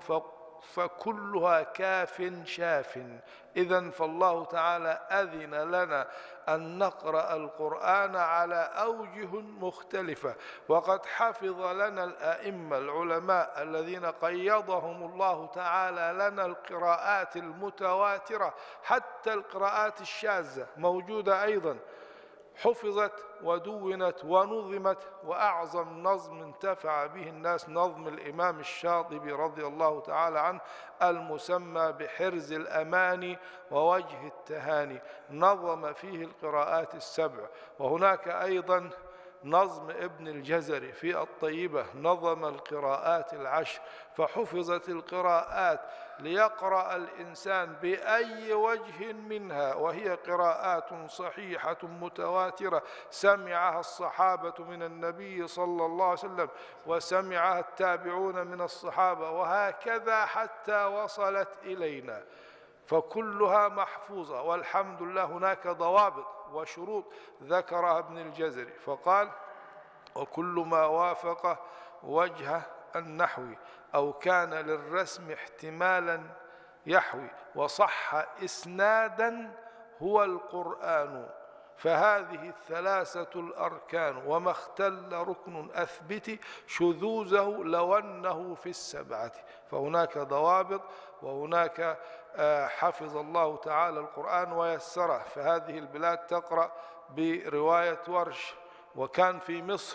فكلها كاف شاف. إذن فالله تعالى أذن لنا أن نقرأ القرآن على أوجه مختلفة، وقد حفظ لنا الأئمة العلماء الذين قيضهم الله تعالى لنا القراءات المتواترة، حتى القراءات الشاذة موجودة أيضا، حفظت ودونت ونظمت. وأعظم نظم انتفع به الناس نظم الإمام الشاطبي رضي الله تعالى عنه، المسمى بحرز الأماني ووجه التهاني، نظم فيه القراءات السبع. وهناك أيضا نظم ابن الجزري في الطيبة، نظم القراءات العشر، فحفظت القراءات ليقرأ الإنسان بأي وجه منها، وهي قراءات صحيحة متواترة سمعها الصحابة من النبي صلى الله عليه وسلم، وسمعها التابعون من الصحابة، وهكذا حتى وصلت إلينا، فكلها محفوظة والحمد لله. هناك ضوابط وشروط ذكرها ابن الجزري، فقال: وكل ما وافق وجه النحو أو كان للرسم احتمالا يحوي وصح إسنادا هو القرآن، فهذه الثلاثة الأركان، وما اختل ركن أثبت شذوذه لو أنه في السبعة. فهناك ضوابط، وهناك حفظ الله تعالى القرآن ويسره. فهذه البلاد تقرأ برواية ورش، وكان في مصر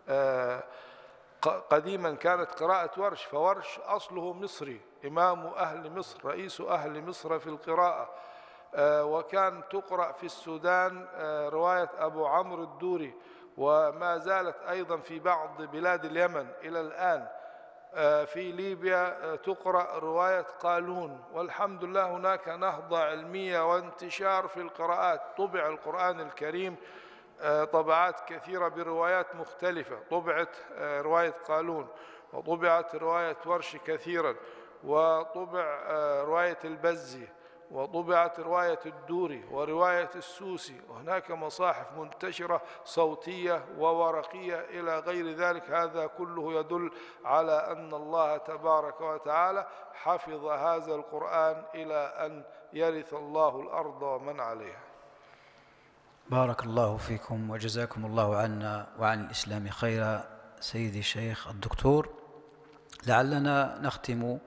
قديما كانت قراءة ورش، فورش أصله مصري، إمام أهل مصر، رئيس أهل مصر في القراءة. وكان تقرأ في السودان رواية أبو عمرو الدوري، وما زالت أيضا في بعض بلاد اليمن إلى الآن. في ليبيا تقرأ رواية قالون، والحمد لله هناك نهضة علمية وانتشار في القراءات. طبع القرآن الكريم طبعات كثيرة بروايات مختلفة، طبعت رواية قالون، وطبعت رواية ورش كثيرا، وطبع رواية البزي، وطبعت رواية الدوري ورواية السوسي، وهناك مصاحف منتشرة صوتية وورقية إلى غير ذلك. هذا كله يدل على أن الله تبارك وتعالى حفظ هذا القرآن إلى أن يرث الله الأرض ومن عليها. بارك الله فيكم وجزاكم الله عنا وعن الإسلام خيرا سيدي الشيخ الدكتور. لعلنا نختم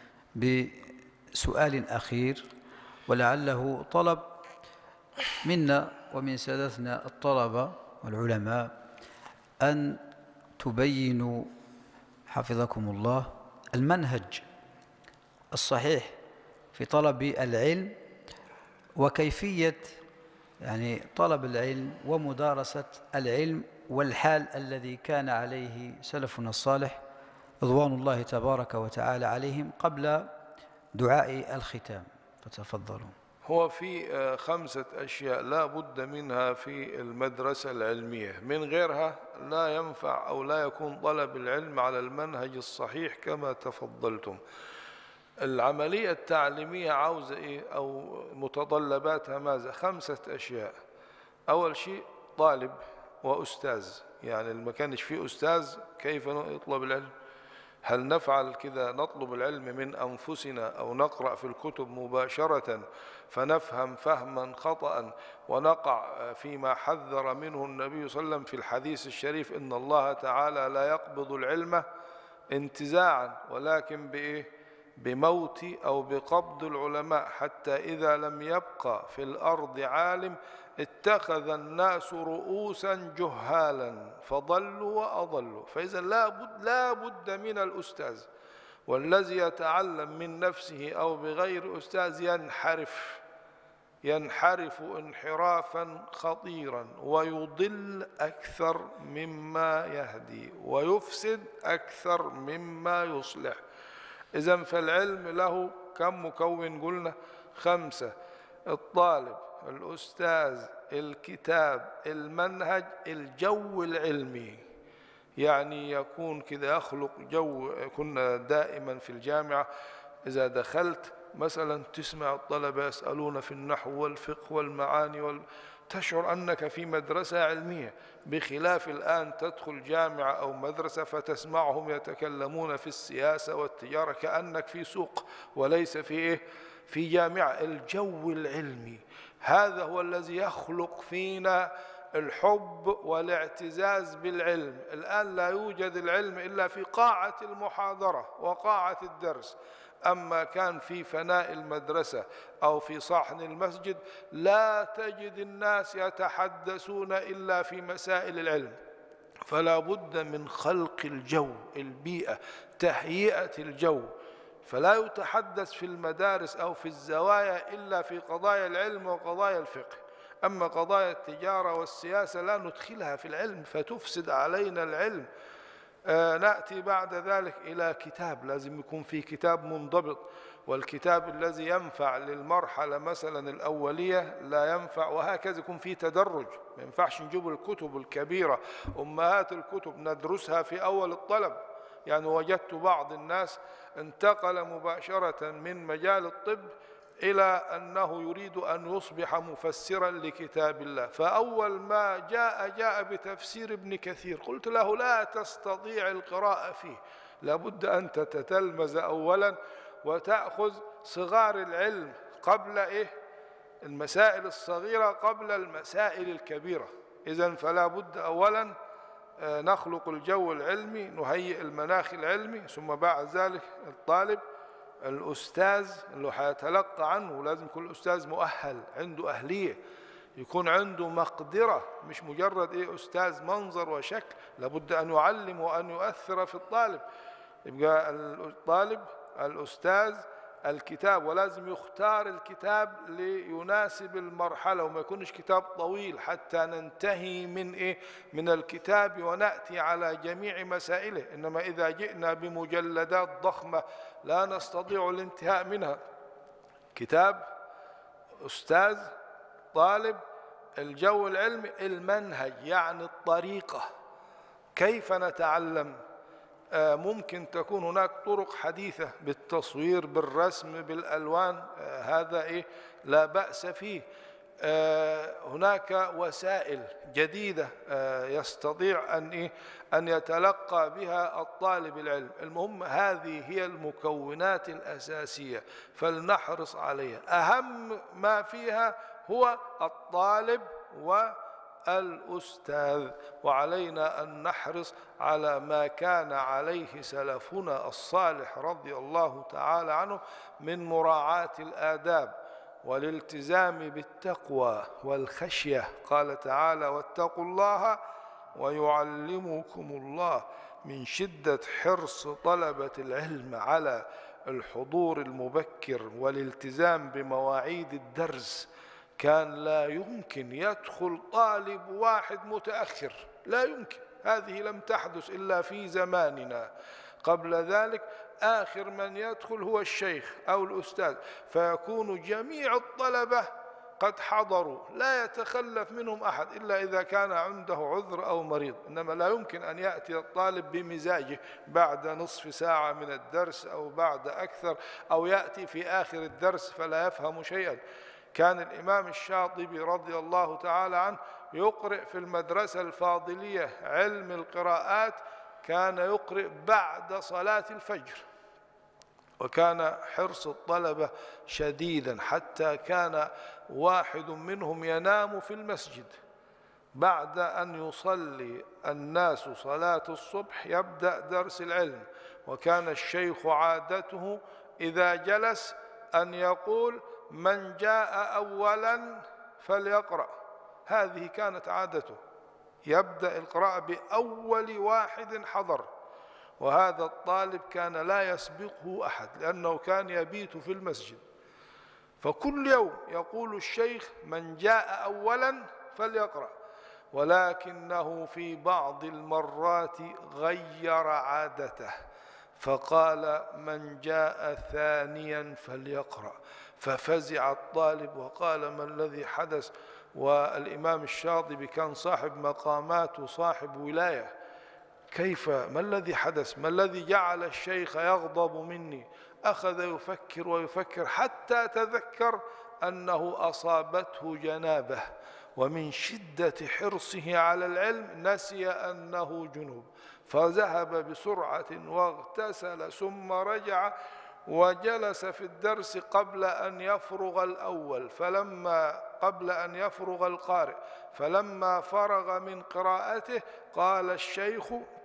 بسؤال أخير، ولعله طلب منا ومن سادتنا الطلبة والعلماء أن تبينوا حفظكم الله المنهج الصحيح في طلب العلم، وكيفية يعني طلب العلم ومدارسة العلم، والحال الذي كان عليه سلفنا الصالح رضوان الله تبارك وتعالى عليهم قبل دعاء الختام. فتفضلوا. هو في خمسة أشياء لا بد منها في المدرسة العلمية، من غيرها لا ينفع أو لا يكون طلب العلم على المنهج الصحيح كما تفضلتم. العملية التعليمية عاوزة إيه أو متطلباتها ماذا؟ خمسة أشياء. أول شيء طالب وأستاذ، يعني ما كانش فيه أستاذ كيف يطلب العلم؟ هل نفعل كذا نطلب العلم من أنفسنا أو نقرأ في الكتب مباشرة فنفهم فهما خطأ ونقع فيما حذر منه النبي صلى الله عليه وسلم في الحديث الشريف إن الله تعالى لا يقبض العلم انتزاعا ولكن بإيه؟ بموت أو بقبض العلماء، حتى إذا لم يبقى في الأرض عالم اتخذ الناس رؤوسا جهالا فضلوا وأضلوا. فإذا لا بد, لا بد من الأستاذ، والذي يتعلم من نفسه أو بغير أستاذ ينحرف ينحرف انحرافا خطيرا ويضل أكثر مما يهدي ويفسد أكثر مما يصلح. إذن فالعلم له كم مكون؟ قلنا خمسة: الطالب، الأستاذ، الكتاب، المنهج، الجو العلمي. يعني يكون كذا يخلق جو. كنا دائما في الجامعة إذا دخلت مثلا تسمع الطلبة يسألون في النحو والفقه والمعاني وال... تشعر أنك في مدرسة علمية، بخلاف الآن تدخل جامعة أو مدرسة فتسمعهم يتكلمون في السياسة والتجارة كأنك في سوق وليس في إيه؟ في جامعة. الجو العلمي هذا هو الذي يخلق فينا الحب والاعتزاز بالعلم. الآن لا يوجد العلم إلا في قاعة المحاضرة وقاعة الدرس، أما كان في فناء المدرسة أو في صحن المسجد لا تجد الناس يتحدثون إلا في مسائل العلم. فلا بد من خلق الجو، البيئة، تهيئة الجو. فلا يتحدث في المدارس أو في الزوايا إلا في قضايا العلم وقضايا الفقه. أما قضايا التجارة والسياسة لا ندخلها في العلم فتفسد علينا العلم. آه نأتي بعد ذلك إلى كتاب، لازم يكون في كتاب منضبط، والكتاب الذي ينفع للمرحلة مثلا الأولية لا ينفع، وهكذا يكون في تدرج. ما ينفعش نجيب الكتب الكبيرة أمهات الكتب ندرسها في أول الطلب. يعني وجدت بعض الناس انتقل مباشرة من مجال الطب إلى أنه يريد أن يصبح مفسرا لكتاب الله، فأول ما جاء جاء بتفسير ابن كثير. قلت له لا تستطيع القراءة فيه، لابد أن تتتلمذ أولا وتأخذ صغار العلم قبل إيه؟ المسائل الصغيرة قبل المسائل الكبيرة. إذن فلا بد أولا نخلق الجو العلمي، نهيئ المناخ العلمي، ثم بعد ذلك الطالب، الأستاذ اللي حيتلقى عنه. لازم كل أستاذ مؤهل، عنده أهلية، يكون عنده مقدرة، مش مجرد إيه أستاذ منظر وشكل. لابد أن يعلم وأن يؤثر في الطالب. يبقى الطالب، الأستاذ، الكتاب، ولازم يختار الكتاب ليناسب المرحلة وما يكونش كتاب طويل حتى ننتهي من إيه؟ من الكتاب ونأتي على جميع مسائله. إنما إذا جئنا بمجلدات ضخمة لا نستطيع الانتهاء منها. كتاب، أستاذ، طالب، الجو العلمي، المنهج يعني الطريقة، كيف نتعلم. ممكن تكون هناك طرق حديثة بالتصوير، بالرسم، بالألوان، هذا إيه؟ لا بأس فيه. هناك وسائل جديدة يستطيع أن إيه؟ أن يتلقى بها الطالب العلم. المهم هذه هي المكونات الأساسية فلنحرص عليها. أهم ما فيها هو الطالب والأستاذ، وعلينا أن نحرص على ما كان عليه سلفنا الصالح رضي الله تعالى عنه من مراعاة الآداب والالتزام بالتقوى والخشية. قال تعالى: واتقوا الله ويعلمكم الله. من شدة حرص طلبة العلم على الحضور المبكر والالتزام بمواعيد الدرس كان لا يمكن يدخل طالب واحد متأخر، لا يمكن. هذه لم تحدث إلا في زماننا. قبل ذلك آخر من يدخل هو الشيخ أو الأستاذ، فيكون جميع الطلبة قد حضروا، لا يتخلف منهم أحد إلا إذا كان عنده عذر أو مريض. إنما لا يمكن أن يأتي الطالب بمزاجه بعد نصف ساعة من الدرس أو بعد أكثر، أو يأتي في آخر الدرس فلا يفهم شيئا. كان الإمام الشاطبي رضي الله تعالى عنه يقرئ في المدرسة الفاضلية علم القراءات، كان يقرئ بعد صلاة الفجر، وكان حرص الطلبة شديدا حتى كان واحد منهم ينام في المسجد بعد أن يصلي الناس صلاة الصبح يبدأ درس العلم. وكان الشيخ عادته إذا جلس أن يقول: من جاء أولا فليقرأ. هذه كانت عادته، يبدأ القراءة بأول واحد حضر. وهذا الطالب كان لا يسبقه أحد لأنه كان يبيت في المسجد، فكل يوم يقول الشيخ: من جاء أولا فليقرأ. ولكنه في بعض المرات غير عادته فقال: من جاء ثانيا فليقرأ. ففزع الطالب وقال: ما الذي حدث؟ والإمام الشاطبي كان صاحب مقامات وصاحب ولاية، كيف؟ ما الذي حدث؟ ما الذي جعل الشيخ يغضب مني؟ أخذ يفكر ويفكر حتى تذكر أنه أصابته جنابه، ومن شدة حرصه على العلم نسي أنه جنوب، فذهب بسرعة واغتسل ثم رجع وجلس في الدرس قبل أن يفرغ الأول، فلما قبل أن يفرغ القارئ، فلما فرغ من قراءته قال الشيخ: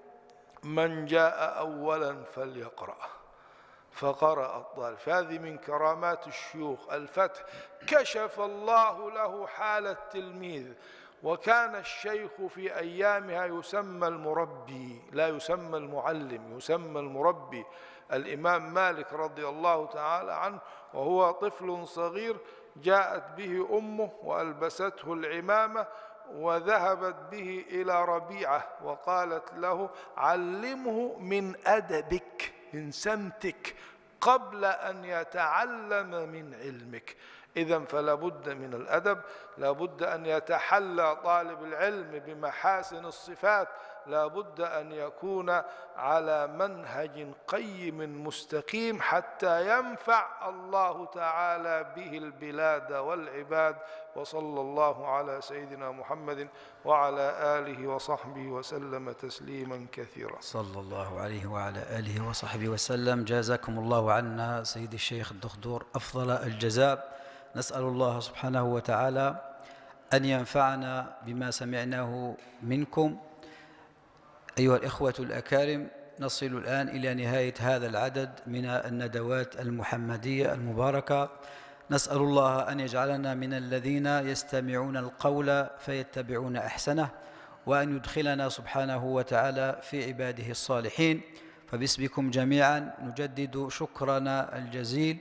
من جاء أولا فليقرأ. فقرأ الطالب. هذه من كرامات الشيوخ الفتح، كشف الله له حال التلميذ. وكان الشيخ في أيامها يسمى المربي، لا يسمى المعلم، يسمى المربي. الإمام مالك رضي الله تعالى عنه وهو طفل صغير جاءت به أمه وألبسته العمامة وذهبت به إلى ربيعة وقالت له: علمه من أدبك، من سمتك، قبل أن يتعلم من علمك. إذن فلا بد من الأدب، لا بد أن يتحلى طالب العلم بمحاسن الصفات، لا بد أن يكون على منهج قيم مستقيم حتى ينفع الله تعالى به البلاد والعباد. وصلى الله على سيدنا محمد وعلى آله وصحبه وسلم تسليما كثيرا. صلى الله عليه وعلى آله وصحبه وسلم. جازاكم الله عنا سيدي الشيخ الدكتور أفضل الجزاء. نسأل الله سبحانه وتعالى أن ينفعنا بما سمعناه منكم. أيها الإخوة الأكارم، نصل الآن إلى نهاية هذا العدد من الندوات المحمدية المباركة. نسأل الله أن يجعلنا من الذين يستمعون القول فيتبعون أحسنه، وأن يدخلنا سبحانه وتعالى في عباده الصالحين. فباسمكم جميعا نجدد شكرنا الجزيل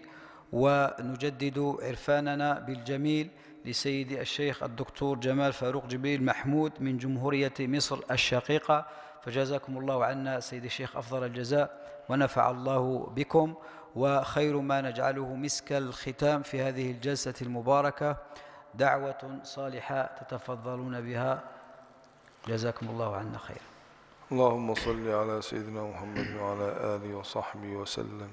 ونجدد عرفاننا بالجميل لسيد الشيخ الدكتور جمال فاروق جبريل محمود من جمهورية مصر الشقيقة. فجزاكم الله عنا سيد الشيخ أفضل الجزاء، ونفع الله بكم. وخير ما نجعله مسك الختام في هذه الجلسة المباركة دعوة صالحة تتفضلون بها. جزاكم الله عنا خير. اللهم صل على سيدنا محمد وعلى آله وصحبه وسلم.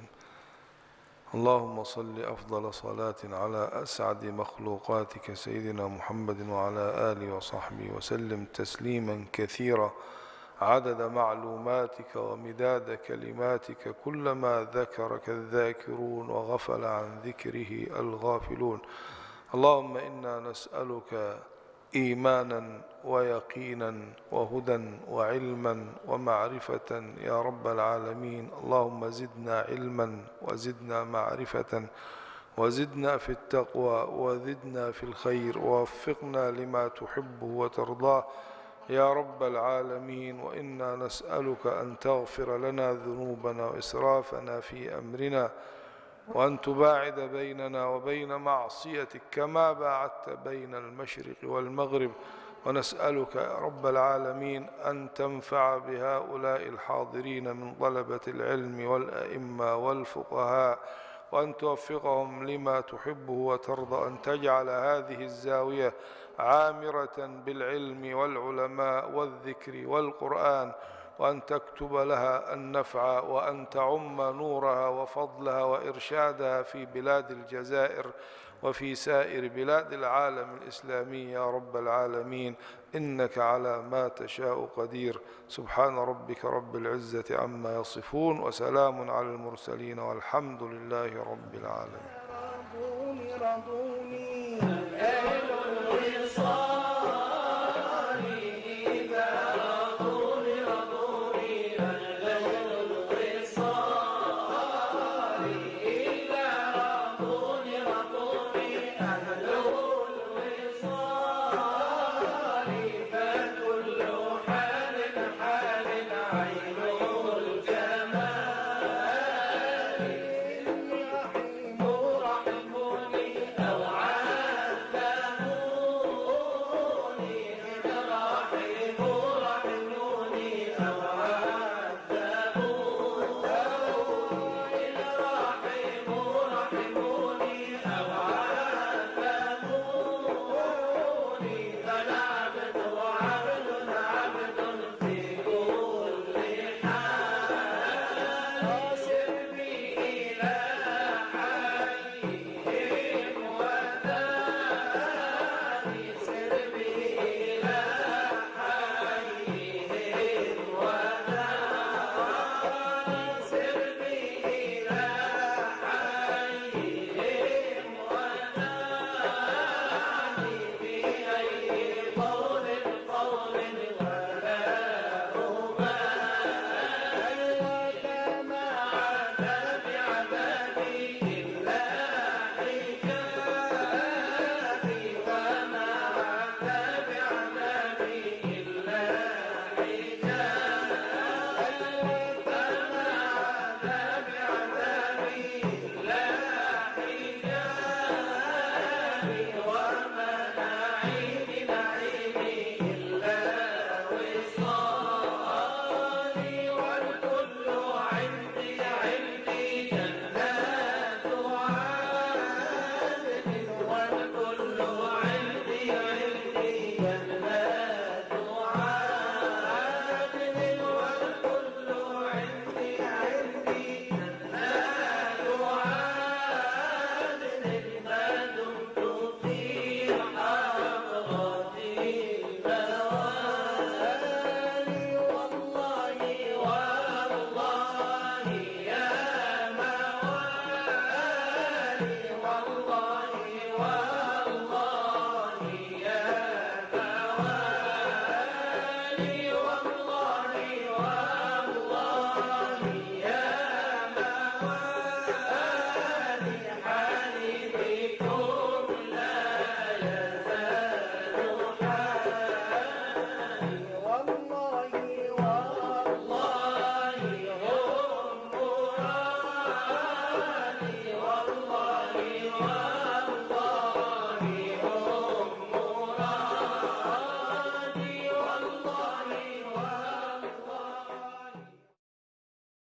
اللهم صل أفضل صلاة على أسعد مخلوقاتك سيدنا محمد وعلى آله وصحبه وسلم تسليما كثيرا عدد معلوماتك ومداد كلماتك، كلما ذكرك الذاكرون وغفل عن ذكره الغافلون. اللهم إنا نسألك إيمانا ويقينا وهدى وعلما ومعرفة يا رب العالمين. اللهم زدنا علما وزدنا معرفة وزدنا في التقوى وزدنا في الخير، ووفقنا لما تحبه وترضاه يا رب العالمين. وإنا نسألك أن تغفر لنا ذنوبنا وإسرافنا في أمرنا، وأن تباعد بيننا وبين معصيتك كما باعدت بين المشرق والمغرب. ونسألك يا رب العالمين أن تنفع بهؤلاء الحاضرين من طلبة العلم والأئمة والفقهاء، وأن توفقهم لما تحبه وترضى، أن تجعل هذه الزاوية عامرة بالعلم والعلماء والذكر والقرآن، وأن تكتب لها النفع، وأن تعم نورها وفضلها وإرشادها في بلاد الجزائر وفي سائر بلاد العالم الإسلامي يا رب العالمين، إنك على ما تشاء قدير. سبحان ربك رب العزة عما يصفون، وسلام على المرسلين، والحمد لله رب العالمين. رضوني رضوني أهل الوصال